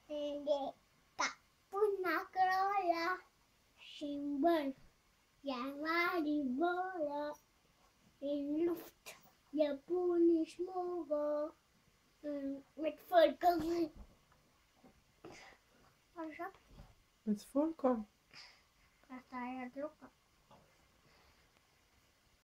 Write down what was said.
Reka, puna, klora, Schimmel, ja war die Wolle in Luft, ja punisch Mogo mit Vollkorn. Was ist das? Mit vollkommen. Das da ja Drucker.